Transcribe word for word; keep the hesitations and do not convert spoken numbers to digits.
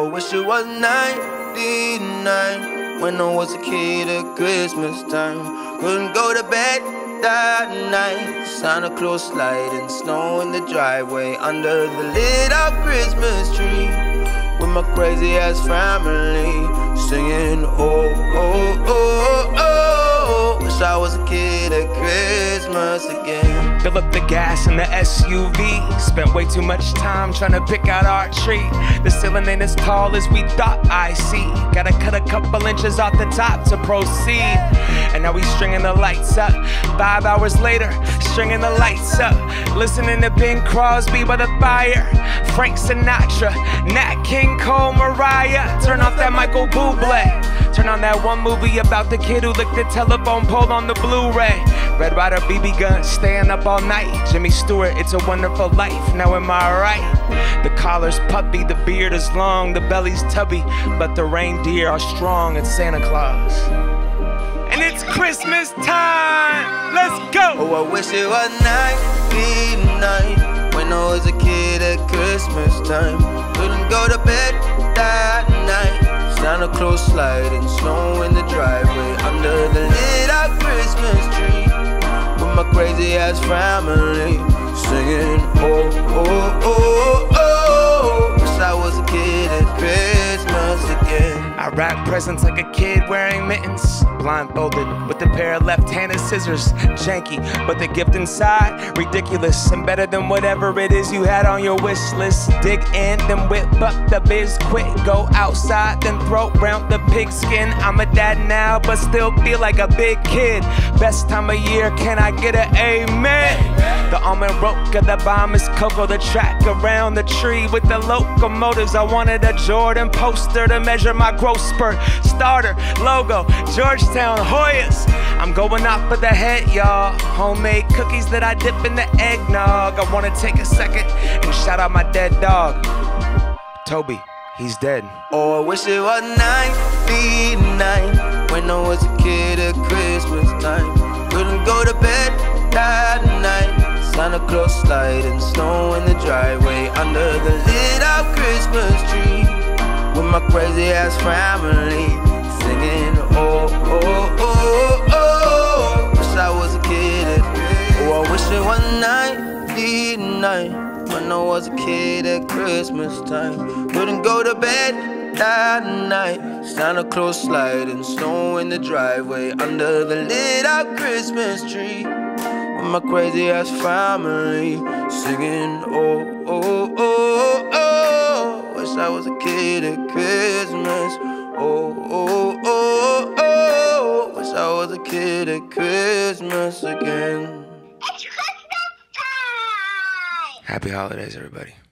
Oh, I wish it was ninety-nine when I was a kid at Christmas time. Couldn't go to bed that night. Santa Claus sliding snow in the driveway under the lit up Christmas tree with my crazy ass family singing oh oh oh oh. Wish I was a kid at Christmas again. Fill up the gas in the S U V. Spent way too much time trying to pick out our tree. The ceiling ain't as tall as we thought I see. Gotta cut a couple inches off the top to proceed. And now we stringing the lights up. Five hours later, stringing the lights up. Listening to Bing Crosby by the fire. Frank Sinatra, Nat King Cole, Mariah. Turn off that Michael Bublé. Turn on that one movie about the kid who licked the telephone pole on the Blu-ray. Red Ryder, B B gun, staying up all night. Jimmy Stewart, It's a Wonderful Life. Now am I right? The collar's puppy, the beard is long, the belly's tubby, but the reindeer are strong. It's Santa Claus. And it's Christmas time. Let's go. Oh, I wish it was ninety-nine when I was a kid at Christmas time. Couldn't go to bed that night. Santa Claus sliding snow in the driveway under the lit up Christmas tree with my crazy ass family singing oh oh oh oh. Wish I was a kid at Christmas again. I wrap presents like a kid wearing mittens, blindfolded with a pair of left-handed scissors. Janky, but the gift inside, ridiculous and better than whatever it is you had on your wish list. Dig in, then whip up the biz quick. Go outside, then throw round the pigskin. I'm a dad now, but still feel like a big kid. Best time of year, can I get an amen? The almond rope of the bomb is cocoa. The track around the tree with the locomotives. I wanted a Jordan poster to measure my growth spurt. Starter, logo, Georgetown, Hoyas. I'm going off of the head, y'all. Homemade cookies that I dip in the eggnog. I wanna take a second and shout out my dead dog, Toby, he's dead. Oh, I wish it was ninety-nine when I was a kid at Christmas time. Couldn't go to bed that night. Santa Claus sliding snow in the driveway under the lit up Christmas tree with my crazy ass family singing oh oh oh oh. Wish I was a kid at Christmas. Oh, I wish it was ninety-nine when I was a kid at Christmas time. Couldn't go to bed that night. Santa Claus sliding snow in the driveway under the lit up Christmas tree with my crazy ass family singing oh oh oh oh. Wish I was a kid at Christmas. Oh oh oh oh. Wish I was a kid at Christmas again. It's Christmas time! Happy holidays, everybody.